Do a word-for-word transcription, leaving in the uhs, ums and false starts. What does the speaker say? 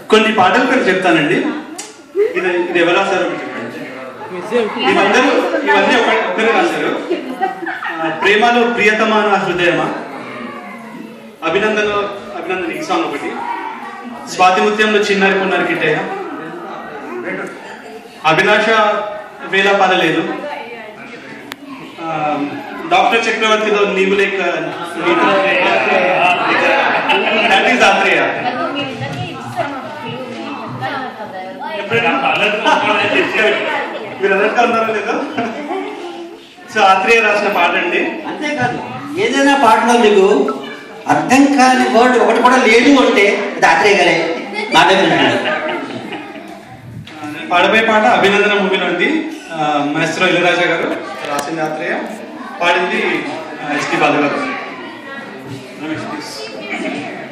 కొన్ని పాటల పేరు చెప్తానండి. ఇది ఇది ఎవరు రాశారు చెప్పండి. ఇవందరూ ఇవన్నీ ఒకరు రాశారు. ప్రేమలో ప్రియతమా నా హృదయమా, అభినందన అభినందన ఈ సాంగ్ ఒకటి, స్వాతి ముత్యంలో చిన్నారి పున్నారి కిట్టయ్య, అభిలాష వేలా పడలేదు, డాక్టర్ చక్రవర్తిలో నీవు లేక ఆత్రేయ. మీరు అన్నట్టు అన్నారో లేదో. సో ఆత్రేయ రాసిన పాట అండి. అంతేకాదు, ఏదైనా పాటలో మీకు అర్థం కాని వర్డ్ ఒకటి కూడా లేదు అంటే అది ఆత్రేయ గారే మాట విన్నాడు. పాడబోయే పాట అభినందన మూవీలో ఉంది. మాస్టర్ ఇళయరాజా గారు రాసింది ఆత్రేయ, పాడింది ఎస్పి బాలు గారు.